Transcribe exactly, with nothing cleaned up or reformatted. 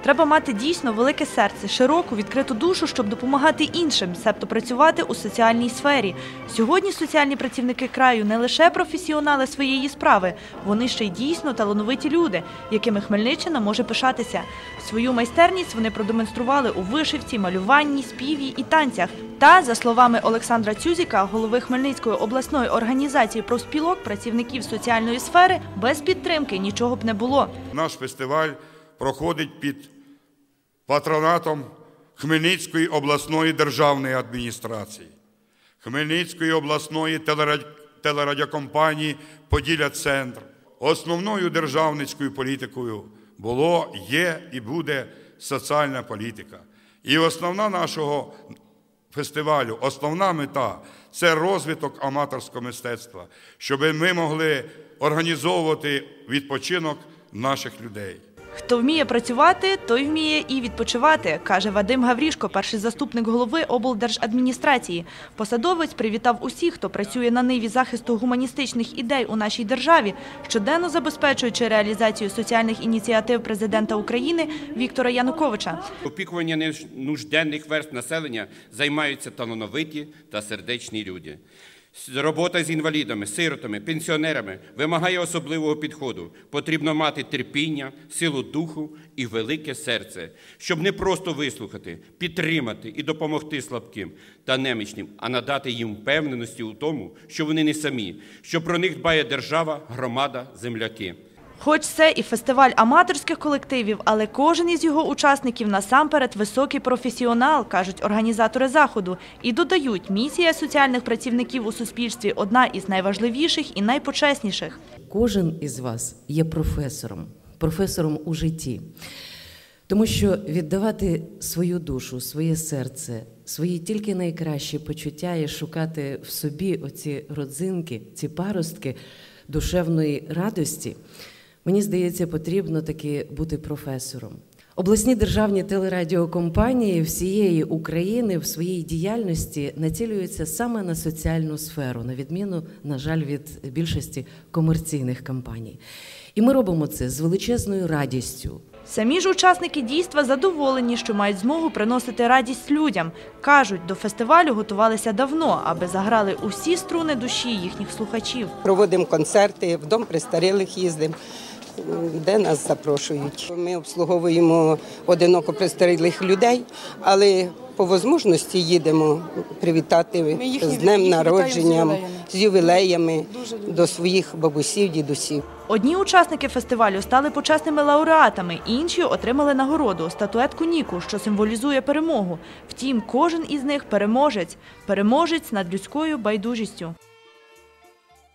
Треба мати дійсно велике серце, широку, відкриту душу, щоб допомагати іншим, себто працювати у соціальній сфері. Сьогодні соціальні працівники краю не лише професіонали своєї справи, вони ще й дійсно талановиті люди, якими Хмельниччина може пишатися. Свою майстерність вони продемонстрували у вишивці, малюванні, співі і танцях. Та, за словами Олександра Цюзіка, голови Хмельницької обласної організації профспілок працівників соціальної сфери, без підтримки нічого б не було. Наш фестиваль проходить під патронатом Хмельницької обласної державної адміністрації, Хмельницької обласної телерадіокомпанії «Поділля-Центр». Основною державницькою політикою було, є і буде соціальна політика. І основна нашого фестивалю, основна мета – це розвиток аматорського мистецтва, щоб ми могли організовувати відпочинок наших людей. Хто вміє працювати, той вміє і відпочивати, каже Вадим Гаврішко, перший заступник голови облдержадміністрації. Посадовець привітав усіх, хто працює на ниві захисту гуманістичних ідей у нашій державі, щоденно забезпечуючи реалізацію соціальних ініціатив президента України Віктора Януковича. Опікування нужденних верств населення займаються талановиті та сердечні люди. Робота з інвалідами, сиротами, пенсіонерами вимагає особливого підходу. Потрібно мати терпіння, силу духу і велике серце, щоб не просто вислухати, підтримати і допомогти слабким та немічним, а надати їм впевненості у тому, що вони не самі, що про них дбає держава, громада, земляки. Хоч це і фестиваль аматорських колективів, але кожен із його учасників насамперед високий професіонал, кажуть організатори заходу. І додають, місія соціальних працівників у суспільстві – одна із найважливіших і найпочесніших. Кожен із вас є професором, професором у житті. Тому що віддавати свою душу, своє серце, свої тільки найкращі почуття і шукати в собі оці родзинки, ці паростки душевної радості – мені здається, потрібно таки бути професором. Обласні державні телерадіокомпанії всієї України в своїй діяльності націлюються саме на соціальну сферу, на відміну, на жаль, від більшості комерційних компаній. І ми робимо це з величезною радістю. Самі ж учасники дійства задоволені, що мають змогу приносити радість людям. Кажуть, до фестивалю готувалися давно, аби заграли усі струни душі їхніх слухачів. Проводимо концерти, в дом престарілих їздимо, де нас запрошують. Ми обслуговуємо одиноко престарілих людей, але по можливості їдемо привітати з днем народження, з ювілеями до своїх бабусів, дідусів. Одні учасники фестивалю стали почесними лауреатами, інші отримали нагороду – статуетку Ніку, що символізує перемогу. Втім, кожен із них – переможець. Переможець над людською байдужістю.